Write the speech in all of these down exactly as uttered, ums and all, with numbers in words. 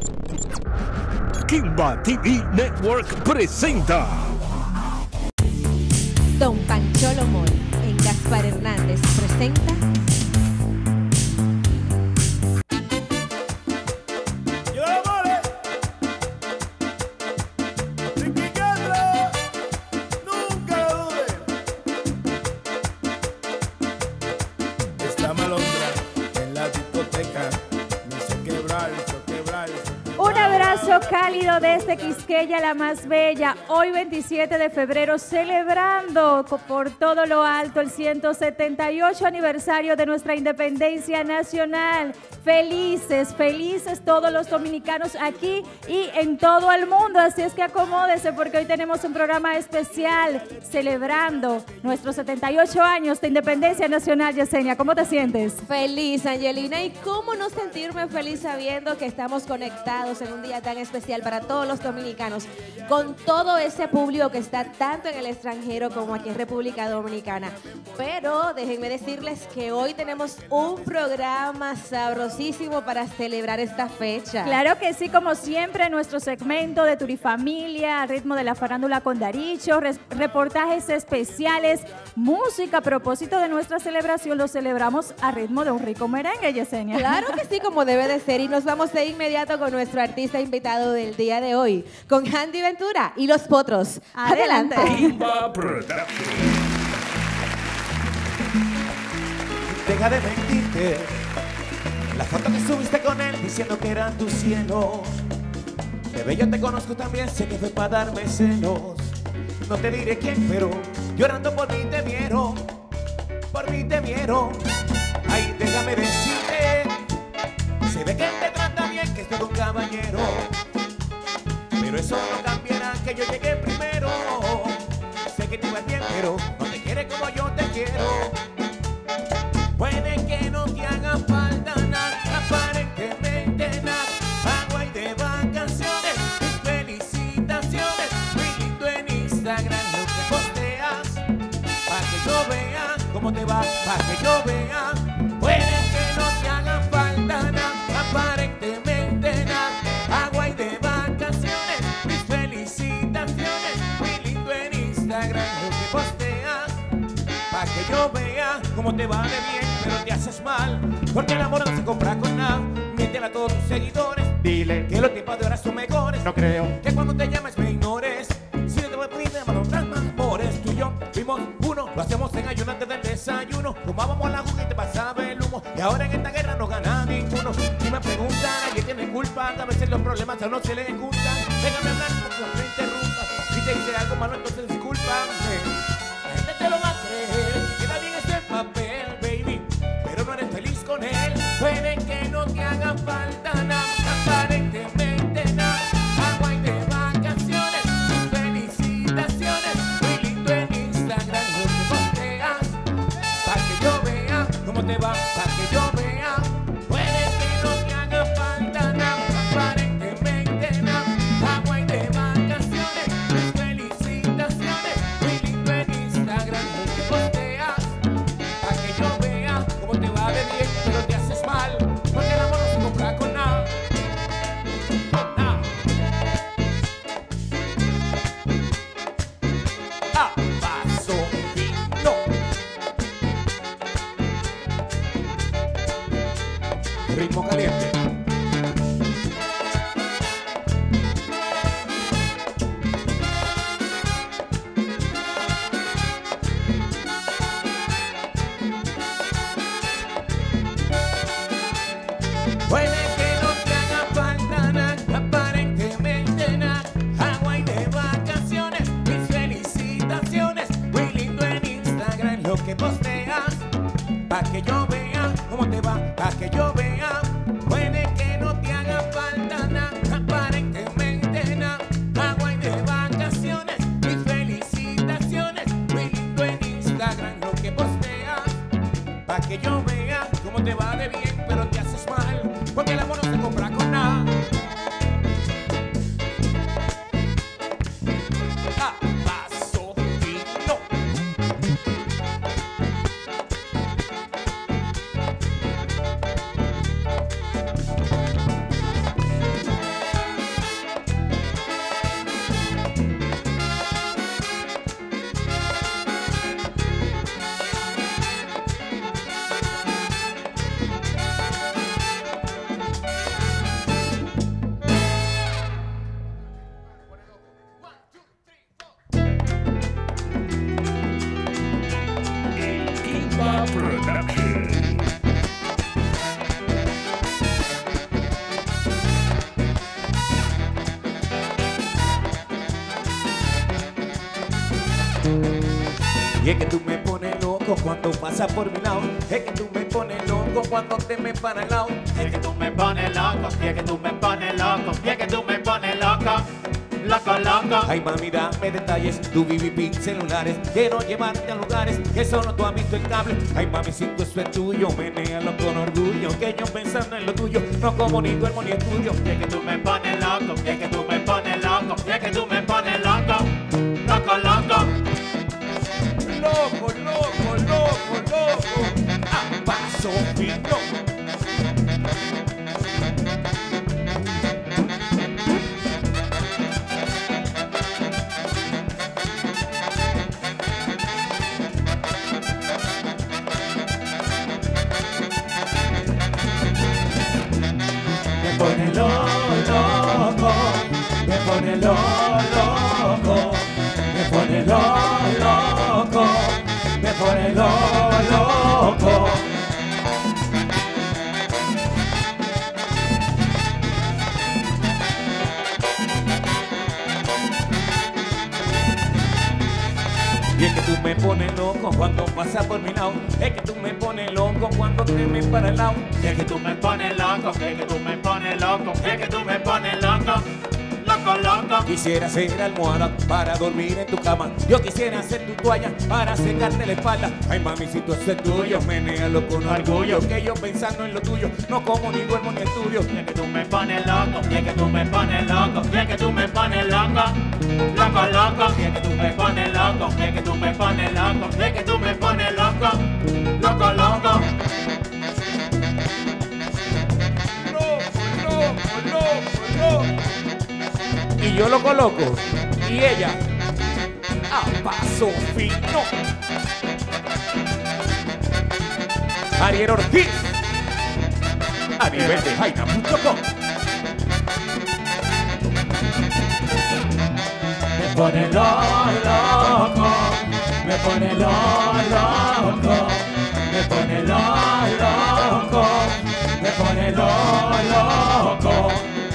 Kimba T V Network presenta Don Pancholo Mall en Gaspar Hernández presenta Un abrazo cálido desde Quisqueya, la más bella. Hoy veintisiete de febrero, celebrando por todo lo alto el ciento setenta y ocho aniversario de nuestra independencia nacional. Felices, felices todos los dominicanos aquí y en todo el mundo. Así es que acomódese porque hoy tenemos un programa especial celebrando nuestros setenta y ocho años de independencia nacional. Yesenia, ¿cómo te sientes? Feliz, Angelina. ¿Y cómo no sentirme feliz sabiendo que estamos conectados en un día tan especial para todos los dominicanos, con todo ese público que está tanto en el extranjero como aquí en República Dominicana? Pero déjenme decirles que hoy tenemos un programa sabrosísimo para celebrar esta fecha. Claro que sí, como siempre, nuestro segmento de Turifamilia, al ritmo de la farándula con Daricho, res, reportajes especiales, música. A propósito de nuestra celebración, lo celebramos a ritmo de un rico merengue, Yesenia. Claro que sí, como debe de ser. Y nos vamos de inmediato con nuestro artista invitado del día de hoy, con Handy Ventura y Los Potros. Adelante. Kimba Production. Deja de mentirte. La foto que subiste con él diciendo que eran tus cielos. Bebé, yo te conozco también, sé que fue para darme celos. No te diré quién, pero llorando por mí te vieron. Por mí te vieron. Ay, déjame decirte, se ve que te trata bien, que es todo un caballero. Pero eso no cambiará que yo llegué primero. Sé que tú vas bien, pero no te quiere como yo te quiero. Puede que no te haga falta nada, aparentemente nada. Agua y de vacaciones, tus felicitaciones. Muy lindo en Instagram lo que posteas, pa' que yo vea cómo te va, pa' que yo vea. Puede que no te haga falta nada, aparentemente nada. Agua y de vacaciones, mis felicitaciones. Muy lindo en Instagram lo que posteas, pa' que yo vea cómo te va de bien, pero te haces mal, porque el amor no se compra con nada. Miéntele a todos tus seguidores, dile que los tiempos de ahora son mejores. No creo que cuando te llames me ignores. Si no te voy a pedir de mano, más amores. Tú y yo fuimos uno, lo hacemos en ayuno antes del desayuno. Fumábamos la juca y te pasaba el humo, y ahora en esta guerra no gana ninguno. Si me preguntan, ¿quién tiene culpa? A veces los problemas a uno se les juntan. Déjame hablar porque no me interrumpas. Si te hice algo malo, entonces discúlpame. La gente te lo va a creer, queda bien ese papel, baby, pero no eres feliz con él. Puede que no te haga falta nada, aparentemente nada. Agua y de vacaciones, tus felicitaciones. Muy lindo en Instagram lo que posteas, pa' que yo vea cómo te va, pa' que yo vea. Puede que no te haga falta nada, aparentemente nada. Agua y de vacaciones, tus felicitaciones. Muy lindo Y es que tú me pones loco cuando pasas por mi lado. Es que tú me pones loco cuando te me paras al lado. Y es que tú me pones loco, y es que tú me pones loco, y es que tú me pones loco, loco, loco. Ay mami, dame detalles, tu B B P celulares. Quiero llevarte a lugares que solo tú has visto el cable. Ay mami, si tú eso es tuyo, menéalo con orgullo. Que yo pensando en lo tuyo, no como ni duermo ni estudio. Y es que tú me pones loco, y es que tú me pones loco, y es que tú me pones loco, loco, loco. Loco, loco, loco, loco, a paso fino. Me pone lo loco, me pone lo loco, me pone lo loco, me pone lo loco. Y es que tú me pones loco cuando pasas por mi lado. Es que tú me pones loco cuando te me paras al lado. Y es que tú me pones loco, y es que tú me pones loco, y es que tú me pones loco, loco, loco. Quisiera ser almohada para dormir en tu cama. Yo quisiera ser tu toalla para secarte la espalda. Ay mami, si tú eso es tuyo, menéalo con orgullo. Que yo pensando en lo tuyo, no como ni duermo ni estudio. Y es que tú me pones loco, y es que tú me pones loco, y es que tú me pones loco, loco, loco. Y es que tú me pones loco, y es que tú me pones loco, y es que tú me pones loco, loco, loco. Loco, loco, loco, loco. Y yo lo coloco, y ella a paso fino. Ariel Ortiz, a nivel de jaina punto com. Me pone lo loco, me pone lo loco, me pone lo loco, me pone lo loco.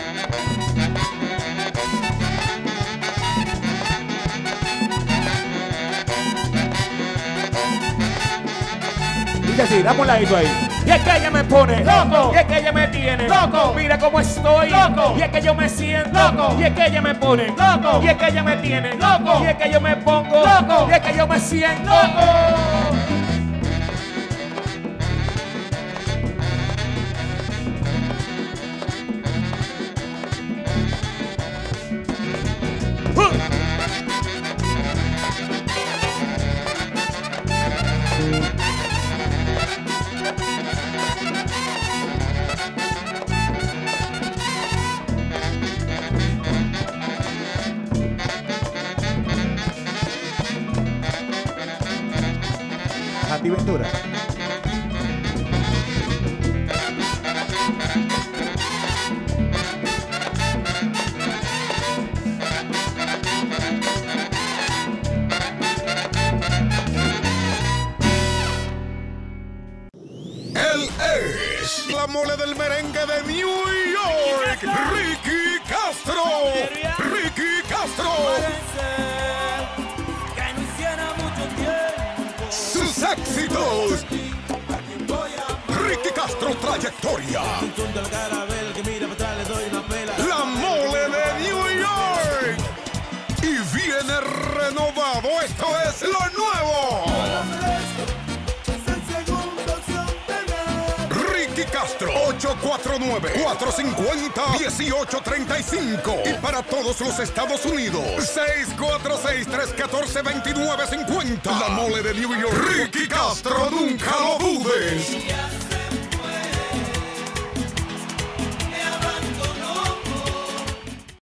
Y así, dame un ladito ahí. Y es que ella me pone loco, y es que ella me tiene loco, mira cómo estoy loco, y es que yo me siento loco, y es que ella me pone loco, y es que ella me tiene loco, y es que yo me pongo loco, y es que yo me siento loco. Andy Ventura. Él es la mole del merengue de New York, Ricky Castro. Ricky Castro. Sus éxitos. Ricky Castro, trayectoria. La mole de New York. Y viene renovado. Esto es lo nuevo. Ricky Castro, ocho cuatro nueve, cuatro cinco cero, uno ocho tres cinco. Y para todos los Estados Unidos, seis cuatro seis, tres uno cuatro, dos nueve cinco cero. La mole de New York. Ricky Castro, nunca lo dudes.